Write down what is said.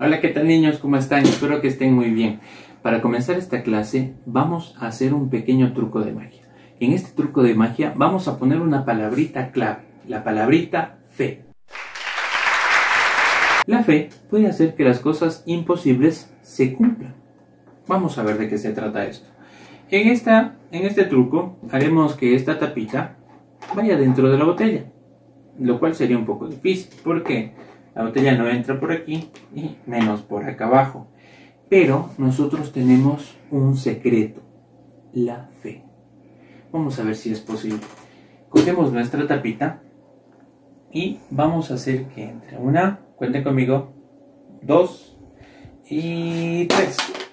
Hola, ¿qué tal niños? ¿Cómo están? Espero que estén muy bien. Para comenzar esta clase vamos a hacer un pequeño truco de magia. En este truco de magia vamos a poner una palabrita clave, la palabrita fe. La fe puede hacer que las cosas imposibles se cumplan. Vamos a ver de qué se trata esto. En este truco haremos que esta tapita vaya dentro de la botella, lo cual sería un poco difícil porque la botella no entra por aquí y menos por acá abajo. Pero nosotros tenemos un secreto, la fe. Vamos a ver si es posible. Cogemos nuestra tapita y vamos a hacer que entre. Una, cuenten conmigo, 2 y 3.